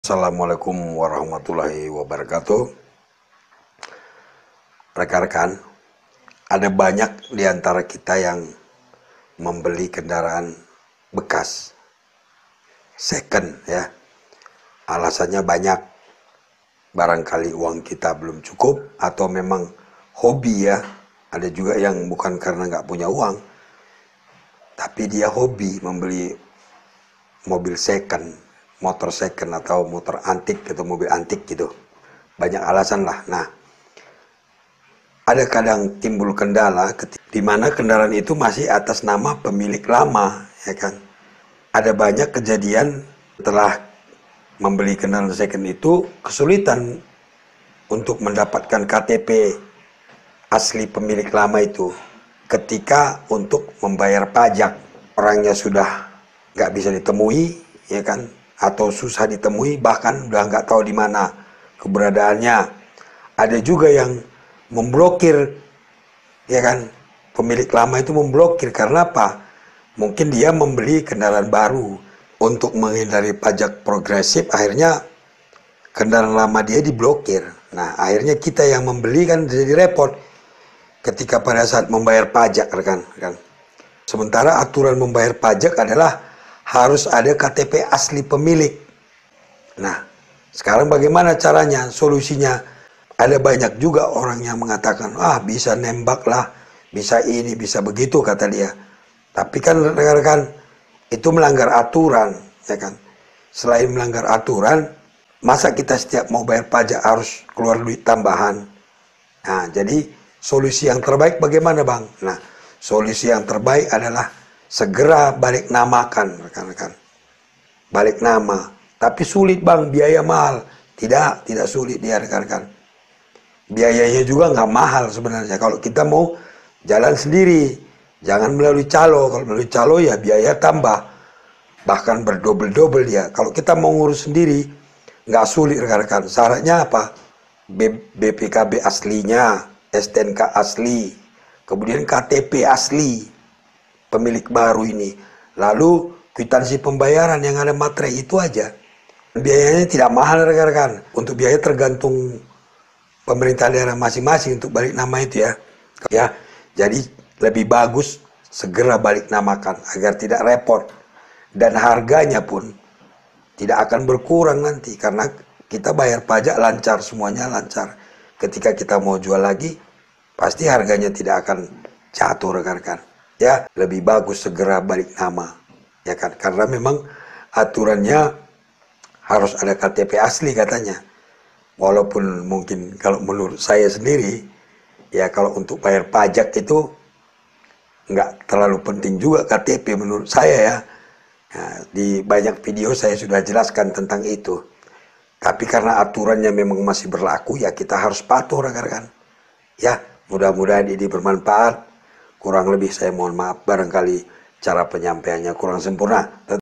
Assalamualaikum warahmatullahi wabarakatuh. Rekan-rekan, ada banyak di antara kita yang membeli kendaraan bekas, second ya. Alasannya banyak, barangkali uang kita belum cukup atau memang hobi ya. Ada juga yang bukan karena nggak punya uang, tapi dia hobi membeli mobil second, motor second atau motor antik atau mobil antik gitu. Banyak alasan lah. Nah, ada kadang timbul kendala di mana kendaraan itu masih atas nama pemilik lama, ya kan. Ada banyak kejadian setelah membeli kendaraan second itu kesulitan untuk mendapatkan KTP asli pemilik lama itu. Ketika untuk membayar pajak, orangnya sudah nggak bisa ditemui, ya kan, atau susah ditemui, bahkan udah nggak tahu di mana keberadaannya. Ada juga yang memblokir, ya kan, pemilik lama itu memblokir karena apa? Mungkin dia membeli kendaraan baru untuk menghindari pajak progresif, akhirnya kendaraan lama dia diblokir. Nah, akhirnya kita yang membeli kan jadi repot ketika pada saat membayar pajak, rekan-rekan. Sementara aturan membayar pajak adalah harus ada KTP asli pemilik. Nah, sekarang bagaimana caranya? Solusinya, ada banyak juga orang yang mengatakan, bisa nembak lah, bisa ini, bisa begitu, kata dia. Tapi kan rekan-rekan, itu melanggar aturan, ya kan? Selain melanggar aturan, masa kita setiap mau bayar pajak harus keluar duit tambahan? Nah, jadi solusi yang terbaik bagaimana, Bang? Nah, solusi yang terbaik adalah segera balik namakan, rekan-rekan. Balik nama. Tapi sulit, Bang, biaya mahal. Tidak sulit dia, rekan-rekan. Biayanya juga nggak mahal sebenarnya. Kalau kita mau jalan sendiri, jangan melalui calo. Kalau melalui calo ya biaya tambah. Bahkan berdobel-dobel dia. Kalau kita mau ngurus sendiri, nggak sulit, rekan-rekan. Syaratnya apa? BPKB aslinya, STNK asli, kemudian KTP asli pemilik baru ini, lalu kwitansi pembayaran yang ada materai, itu aja. Biayanya tidak mahal, rekan-rekan. Untuk biaya tergantung pemerintah daerah masing-masing untuk balik nama itu ya. Jadi lebih bagus segera balik namakan agar tidak repot, dan harganya pun tidak akan berkurang nanti karena kita bayar pajak lancar, semuanya lancar. Ketika kita mau jual lagi, pasti harganya tidak akan jatuh, rekan-rekan. Ya, lebih bagus segera balik nama, ya kan? Karena memang aturannya harus ada KTP asli katanya. Walaupun mungkin kalau menurut saya sendiri, ya kalau untuk bayar pajak itu nggak terlalu penting juga KTP menurut saya ya. Nah, di banyak video saya sudah jelaskan tentang itu. Tapi karena aturannya memang masih berlaku, ya kita harus patuh, rekan-rekan. Ya, mudah-mudahan ini bermanfaat. Kurang lebih saya mohon maaf, barangkali cara penyampaiannya kurang sempurna.